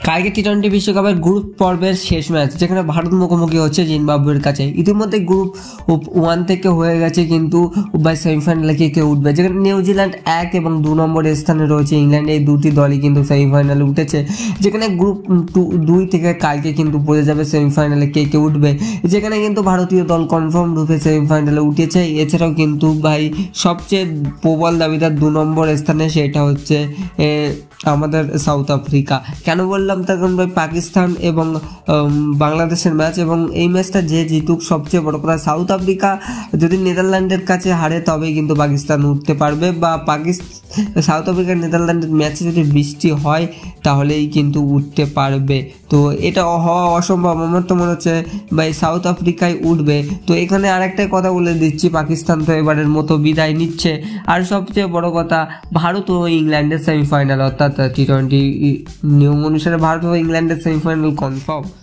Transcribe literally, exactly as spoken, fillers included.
কালকে T twenty বিশ্বকাপের group পর্বের শেষ ম্যাচ যেখানে ভারত মুখোমুখি হচ্ছে জিম্বাবুয়ের কাছে। ইতিমধ্যে গ্রুপ ওয়ান থেকে হয়ে গেছে, কিন্তু বা সেমিফাইনালে কে কে উঠবে, যেখানে নিউজিল্যান্ড এক এবং দু নম্বর স্থানে রয়েছে ইংল্যান্ড। এই দুটি দলই কিন্তু সেমিফাইনালে উঠেছে, যেখানে গ্রুপ টু দুই থেকে কালকে কিন্তু বোঝা যাবে সেমিফাইনালে কে কে উঠবে, যেখানে কিন্তু ভারতীয় দল কনফার্ম রূপে সেমিফাইনালে উঠেছে। এছাড়াও কিন্তু ভাই সবচেয়ে প্রবল দাবিদার দু নম্বর স্থানে, সেটা হচ্ছে আমাদের সাউথ আফ্রিকা। কেন বললাম তার কারণ ভাই পাকিস্তান এবং বাংলাদেশের ম্যাচ, এবং এই ম্যাচটা যে জিতুক, সবচেয়ে বড় কথা সাউথ আফ্রিকা যদি নেদারল্যান্ডের কাছে হারে তবেই কিন্তু পাকিস্তান উঠতে পারবে, বা পাকিস্তান সাউথ আফ্রিকার নেদারল্যান্ডের ম্যাচে যদি বৃষ্টি হয় তাহলেই কিন্তু উঠতে পারবে। তো এটা হওয়া অসম্ভব, আমার তো মনে হচ্ছে ভাই সাউথ আফ্রিকায় উঠবে। তো এখানে আরেকটাই কথা বলে দিচ্ছি, পাকিস্তান তো এবারের মতো বিদায় নিচ্ছে। আর সবচেয়ে বড় কথা, ভারত ও ইংল্যান্ডের সেমিফাইনাল, অর্থাৎ টি টোয়েন্টি নিয়ম অনুসারে ভারত ও ইংল্যান্ডের সেমিফাইনাল কনফার্ম।